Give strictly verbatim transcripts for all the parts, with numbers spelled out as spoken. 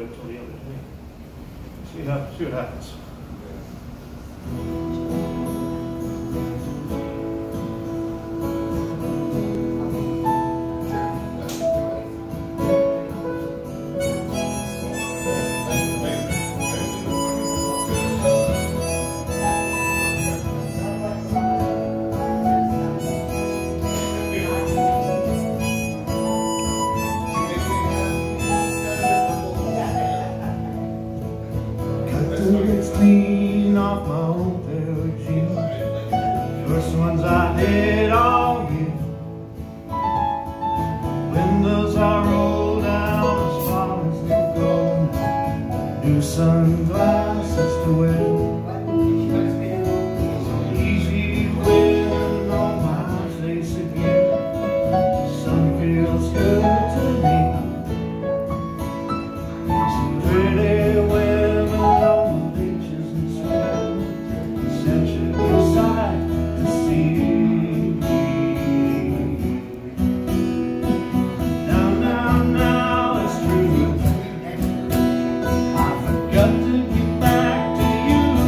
wait till the end of the day. See how, see what happens. It's clean off my old pair of jeans, first ones I did all year. Windows are rolled down as far as they go, new sunglasses to wear. Easy wind on my face again, the sun feels good to me. Some pretty women on such a sight to see. Now, now, now it's true, I forgot to get back to you.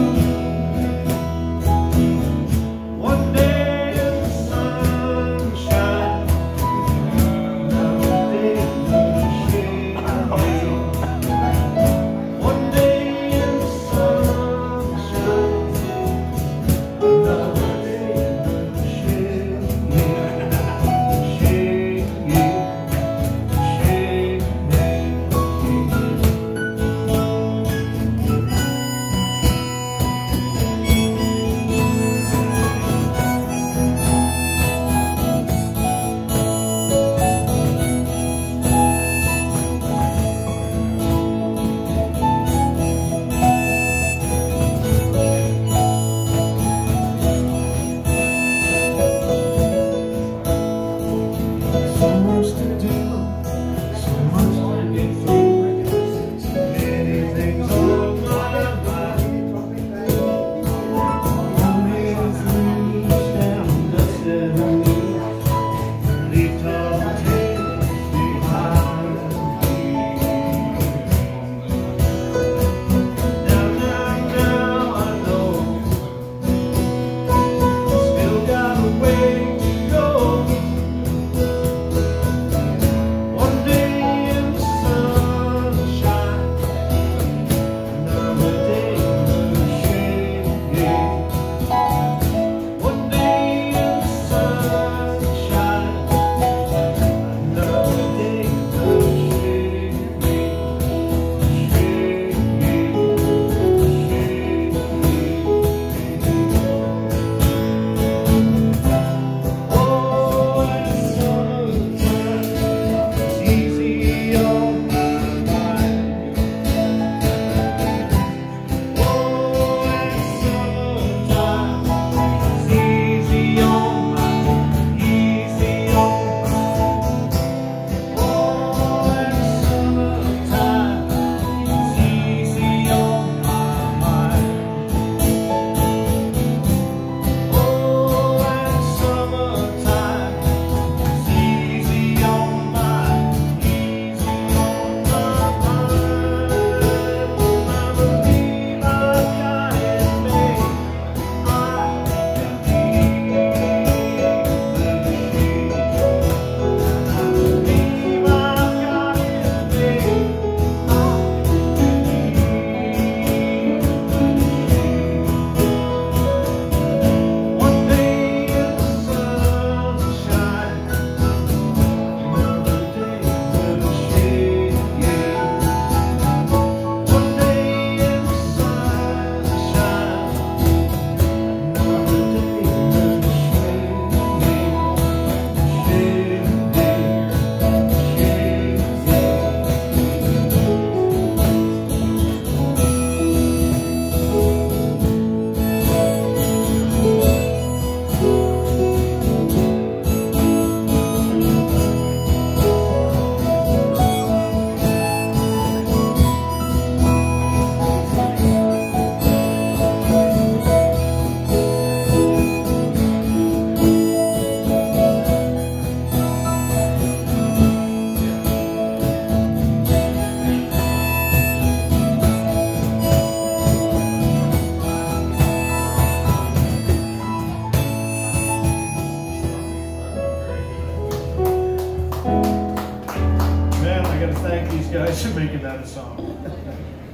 thank these guys for making that a song.